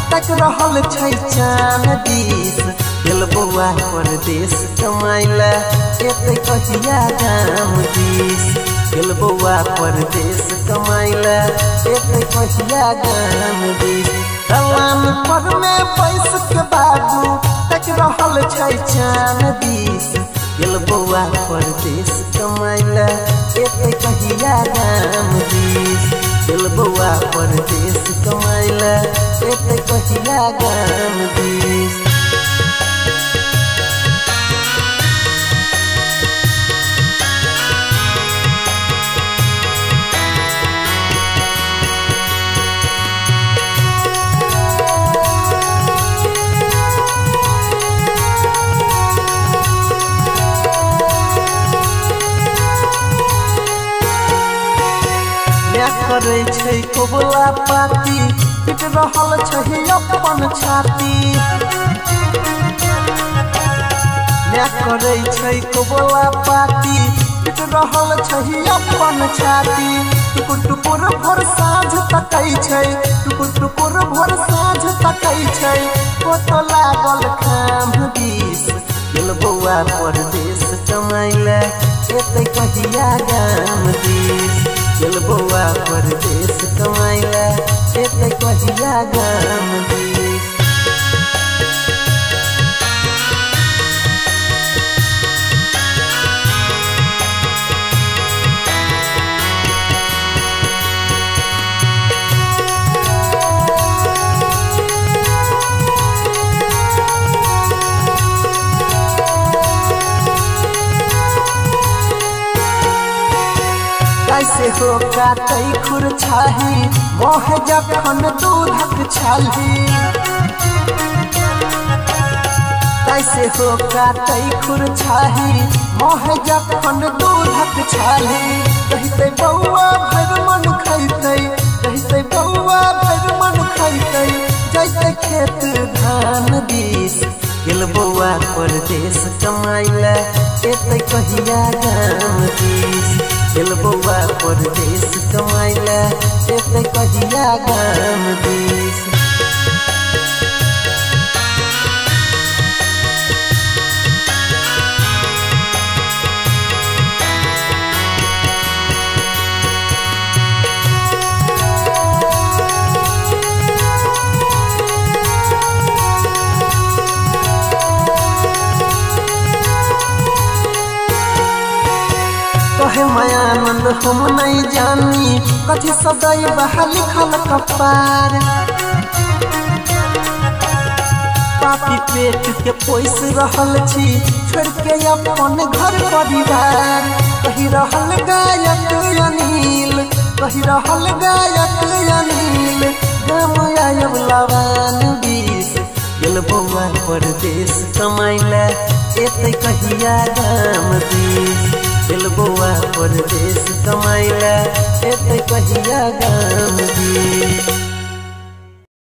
तक रहल छै चान दिस दिल बउआ परदेश कमाइला एते कहिया गाम दिस दिल बउआ परदेश कमाइला एते कहिया गाम दिस दलान पर में पैस के बाबू तक रहल छै चान दिस दिल बउआ परदेश कमाइला एते कहिया गाम दिस दिल बउआ परदेश कमाइला एते कहिया गाम दिस करे छै कोबला पाती पिट रहल छै अपन छाती या करे छै कोबला पाती पिट रहल छै अपन छाती टुकुर टुकुर भोर साँझ तकै छै टुकुर टुकुर भोर साँझ तकै छै कोतो लागल खाम दिस दिल बउआ परदेश कमाइला एते कहिया गाम दिस दिल बउआ परदेश कमाइला एते कहिया गाम दिस कैसे हो काटै खुर छाही मोह जखन दूधक छाली कैसे हो काटै खुर छाही मोह जखन दूधक छाली कहते बउआ भर मन खैतै कहते बउआ भर मन खैतै जैते खेत धान दिस दिल बउआ परदेश कमाइला एते कहिया गाम दिस दिल बउआ परदेश कमाइला एते कहिया गाम दिस कहे मायानंद हम नहीं जानी कथी सदै बहा लिखल कपार पापी पेट के पोस रहल छी छोड़ के अपन घर परिवार कही रहल गायक अनिल कही रहल गायक अनिल गाम आयब लवान दिस दिल बउआ परदेश कमाइला एते कहिया गाम दिस दिल बउआ परदेश कमाइला एते कहिया गाम दिस।